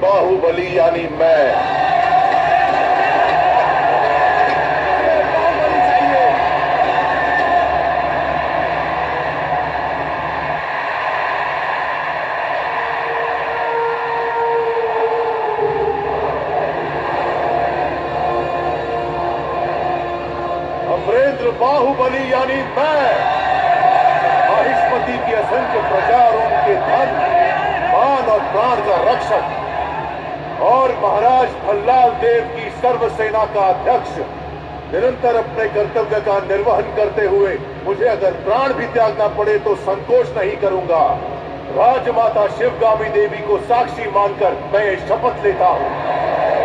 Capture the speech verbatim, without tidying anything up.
बाहुबली यानी मैं। अमरेंद्र बाहुबली यानी मैं, माहिष्मती की असंख्य प्रजा और उनके धन, मान और प्राण का रक्षक, और महाराज भल्लाल देव की सर्वसेना का अध्यक्ष, निरंतर अपने कर्तव्य का निर्वहन करते हुए मुझे अगर प्राण भी त्यागना पड़े तो संकोच नहीं करूंगा। राजमाता शिवगामी देवी को साक्षी मानकर मैं ये शपथ लेता हूं।